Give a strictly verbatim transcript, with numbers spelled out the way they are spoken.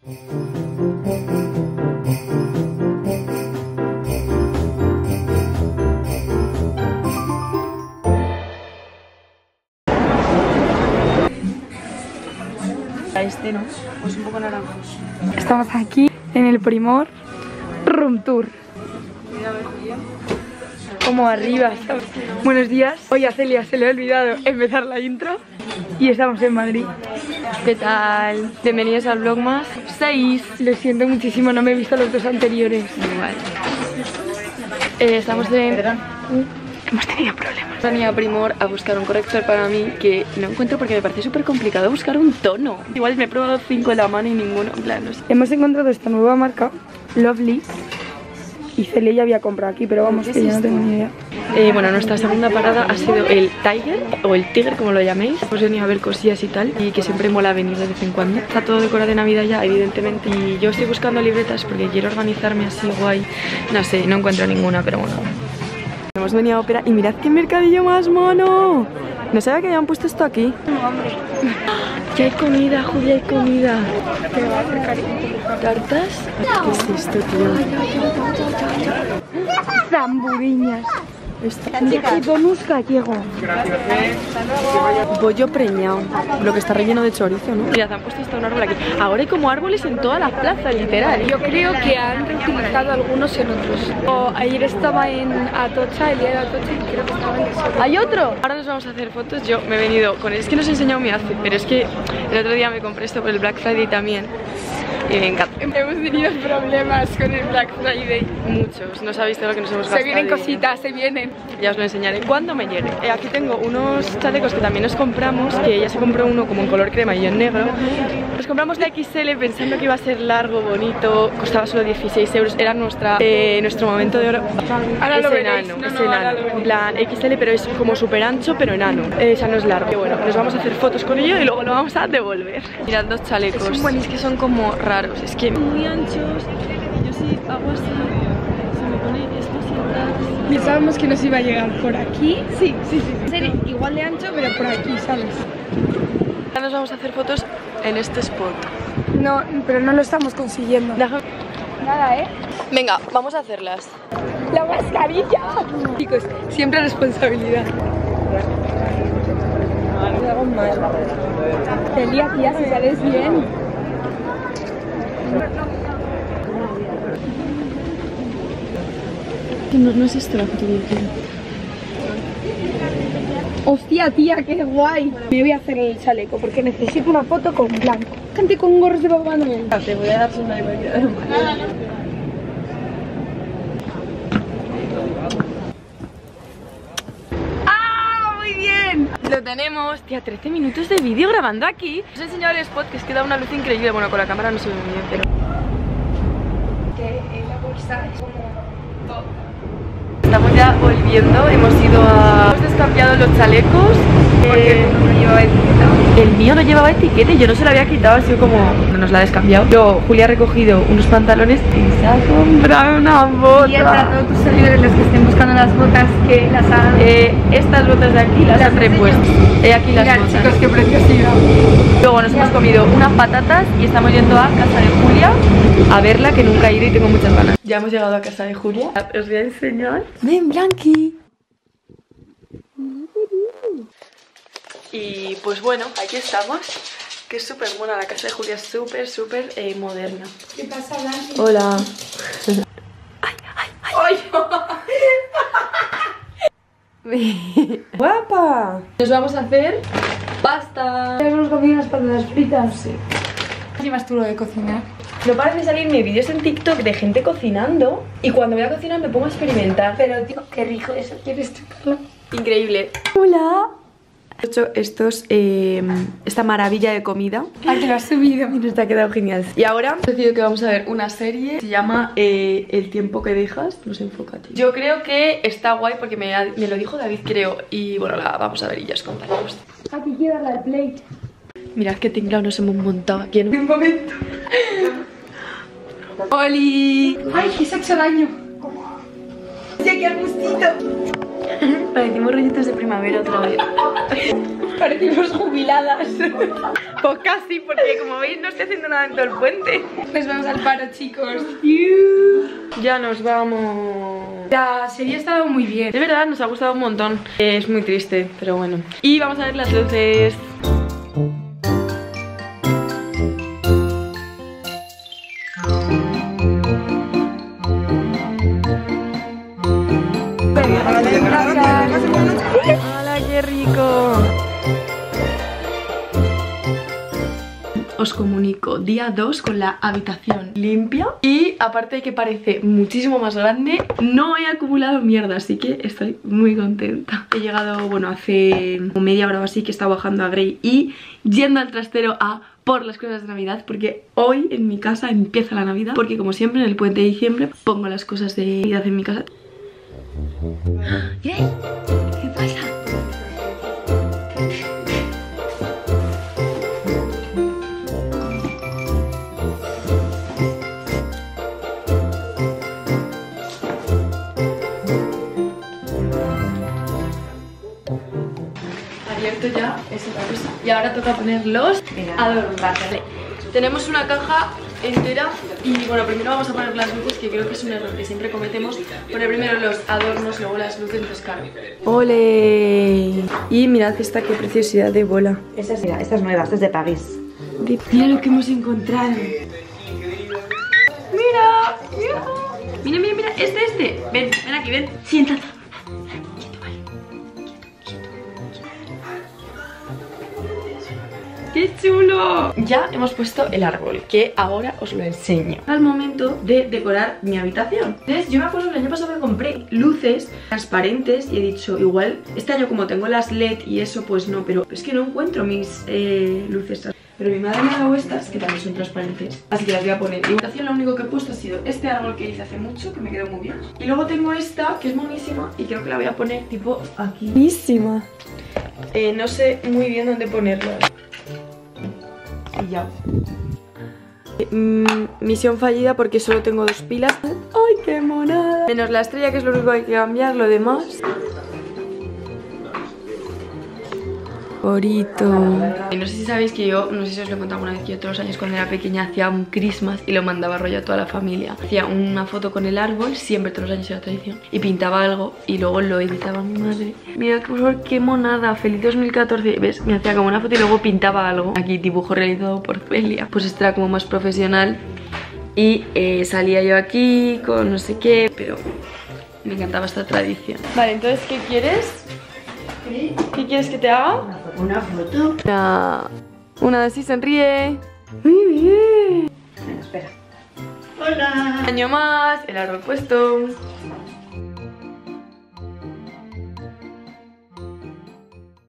Este no, pues un poco naranjoso. Estamos aquí en el Primor Room Tour. Como arriba, ¿sabes? Buenos días. Hoy a Celia se le ha olvidado empezar la intro y estamos en Madrid. ¿Qué tal? Bienvenidos al Vlogmas seis. Lo siento muchísimo, no me he visto los dos anteriores. Igual. Eh, estamos en... ¿Perdón? Hemos tenido problemas. He venido a Primor a buscar un corrector para mí que no encuentro porque me parece súper complicado buscar un tono. Igual me he probado cinco en la mano y ninguno, en plan, no sé. Hemos encontrado esta nueva marca, Lovely. Y Celia ya había comprado aquí, pero vamos, que yo no tengo ni idea. Eh, bueno, nuestra segunda parada ha sido el Tiger, o el Tigre, como lo llaméis. Hemos venido a ver cosillas y tal, y que siempre mola venir de vez en cuando. Está todo decorado de Navidad ya, evidentemente. Y yo estoy buscando libretas porque quiero organizarme así guay. No sé, no encuentro ninguna, pero bueno. Hemos venido a ópera y mirad qué mercadillo más mono. No sabía que habían puesto esto aquí. No, hombre. Ya hay comida, Julia, hay comida. ¿Tartas? ¿Qué es esto, tío? Zamburiñas. Donus gallego. Bollo preñado. Lo que está relleno de chorizo, ¿no? Mirad, han puesto hasta un árbol aquí. Ahora hay como árboles en todas las plazas, literal. Yo creo que han reutilizado algunos en otros. O ayer estaba en Atocha, el día de Atocha, y creo que estaba en eso. ¿Hay otro? Ahora nos vamos a hacer fotos. Yo me he venido con él. Es que no os he enseñado mi outfit, pero es que el otro día me compré esto por el Black Friday también. Y me encanta. Hemos tenido problemas con el Black Friday. Muchos. No sabéis todo lo que nos hemos gastado. Se vienen cositas, se vienen. Ya os lo enseñaré cuando me llegue. Eh, aquí tengo unos chalecos que también nos compramos, que ella se compró uno como en color crema y yo en negro. Nos compramos la equis ele pensando que iba a ser largo, bonito, costaba solo dieciséis euros, era nuestra, eh, nuestro momento de oro. Ahora es lo veréis. enano, No, es no, enano, en plan equis ele, pero es como súper ancho pero enano, eh, ya no es largo. Y bueno, nos vamos a hacer fotos con ello y luego lo vamos a devolver. Mirad dos chalecos, Son buenísimos. es que son como raros, es que muy anchos, y yo sí hago así, se me pone esto así. Pensábamos que nos iba a llegar por aquí. Sí, sí, sí. Ser igual de ancho, pero por aquí, ¿sabes? Ahora nos vamos a hacer fotos en este spot. No, pero no lo estamos consiguiendo. Deja... Nada, ¿eh? Venga, vamos a hacerlas. ¡La mascarilla! Chicos, siempre responsabilidad. Me hago mal. Celia, tía, si sales bien. No, no es esto la foto que yo quiero. Hostia, tía, qué guay. Me voy a hacer el chaleco porque necesito una foto con blanco. Cante con gorros de Papá Noel. Te voy a dar una de cualquiera. ¡Ah, muy bien! Lo tenemos. Tía, trece minutos de vídeo grabando aquí. Os he enseñado el spot que es que da una luz increíble. Bueno, con la cámara no se ve muy bien, pero... Que en la bolsa es como... Estamos ya volviendo, hemos ido a... Hemos descambiado los chalecos. Porque eh, no llevaba etiqueta. El mío no llevaba etiqueta y yo no se lo había quitado, ha sido como... No nos la ha descambiado. Yo, Julia ha recogido unos pantalones y se ha comprado una bota. Y para todos tus seguidores, los que estén buscando las botas, que las hagan. Eh, estas botas de aquí las, las he repuesto. He aquí las Mirad, botas. chicos, qué preciosidad. Luego nos hemos comido unas patatas y estamos yendo a casa de Julia a verla, que nunca he ido y tengo muchas ganas. Ya hemos llegado a casa de Julia. Os voy a enseñar. ¡Ven, Blanqui! Y pues bueno, aquí estamos. Que es súper buena la casa de Julia, es súper, súper eh, moderna. ¿Qué pasa, Blanqui? Hola. ¡Ay, ay, ay! ¡Guapa! Nos vamos a hacer pasta. Ya hemos comido unas patatas fritas. Sí. ¿Qué llevas tú lo de cocinar? No paran de salirme vídeos en TikTok de gente cocinando y cuando voy a cocinar me pongo a experimentar. Pero tío, qué rico eso. ¿Quieres tocarlo? Increíble. Hola. He hecho estos, eh, esta maravilla de comida. Ah, que lo has subido. Y nos ha quedado genial. Y ahora he decidido que vamos a ver una serie. Se llama eh, El tiempo que dejas. No se enfoca, tío. Yo creo que está guay porque me, me lo dijo David, creo. Y bueno, la vamos a ver y ya os contaremos. Aquí quiero darle al play. Mirad qué tinglado nos hemos montado aquí en un momento. ¡Oli! ¡Ay, que se ha hecho daño! ¡Sí, qué gustito! Parecimos rollitos de primavera otra vez. Parecimos jubilados. jubiladas. Pues casi, porque como veis no estoy haciendo nada en todo el puente. Nos vamos al paro, chicos. Ya nos vamos. La serie ha estado muy bien. De verdad, nos ha gustado un montón. Es muy triste, pero bueno. Y vamos a ver las luces. ¡Hola, qué rico! Os comunico, día dos con la habitación limpia. Y aparte de que parece muchísimo más grande, no he acumulado mierda, así que estoy muy contenta. He llegado, bueno, hace media hora o así que estaba bajando a Grey y yendo al trastero a por las cosas de Navidad, porque hoy en mi casa empieza la Navidad, porque como siempre en el puente de diciembre pongo las cosas de Navidad en mi casa. ¿Qué? ¿Qué pasa? Abierto ya, es otra cosa. Y ahora toca poner los adornos. Vale. Tenemos una caja entera y bueno, primero vamos a poner las luces, que creo que es un error que siempre cometemos. Poner primero los adornos, luego las luces, entonces claro. ¡Ole! Y mirad esta, qué preciosidad de bola. Esta es, mira, esta es nueva, esta es de París. Mira lo que hemos encontrado. Mira, mira, mira, mira, mira, este, este. Ven, ven aquí, ven, siéntate. ¡Qué chulo! Ya hemos puesto el árbol, que ahora os lo enseño. Al momento de decorar mi habitación. Entonces, yo me acuerdo que el año pasado que compré luces transparentes y he dicho, igual, este año como tengo las L E D y eso, pues no, pero es que no encuentro mis eh, luces transparentes. Pero mi madre me ha dado estas, que también son transparentes, así que las voy a poner. Y en habitación lo único que he puesto ha sido este árbol que hice hace mucho, que me quedó muy bien. Y luego tengo esta, que es monísima, y creo que la voy a poner tipo aquí. Buenísima. Eh, no sé muy bien dónde ponerla. Y ya. Mm, misión fallida porque solo tengo dos pilas. ¡Ay, qué monada! Menos la estrella, que es lo único que hay que cambiar, lo demás. Favorito. Y no sé si sabéis que yo, no sé si os lo he contado alguna vez, que yo todos los años cuando era pequeña hacía un Christmas y lo mandaba rollo a toda la familia. Hacía una foto con el árbol, siempre todos los años era tradición, y pintaba algo y luego lo editaba a mi madre. Mira, por favor, qué monada, feliz dos mil catorce. ¿Ves? Me hacía como una foto y luego pintaba algo. Aquí dibujo realizado por Celia. Pues esto era como más profesional. Y eh, salía yo aquí con no sé qué, pero me encantaba esta tradición. Vale, entonces, ¿qué quieres? ¿Qué quieres que te haga? Una foto. Una, una de así, sonríe. Muy bien. Bueno, espera. Hola. Un año más, el árbol puesto.